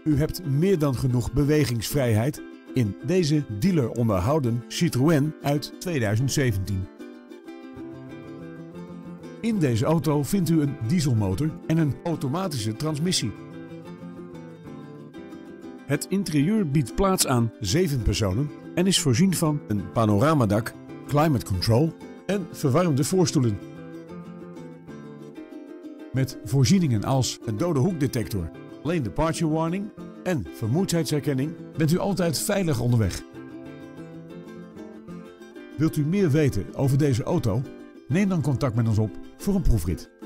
U hebt meer dan genoeg bewegingsvrijheid in deze dealer onderhouden Citroën uit 2017. In deze auto vindt u een dieselmotor en een automatische transmissie. Het interieur biedt plaats aan 7 personen en is voorzien van een panoramadak, climate control en verwarmde voorstoelen. Met voorzieningen als een dode hoekdetector, lane departure warning en vermoeidheidsherkenning bent u altijd veilig onderweg. Wilt u meer weten over deze auto? Neem dan contact met ons op voor een proefrit.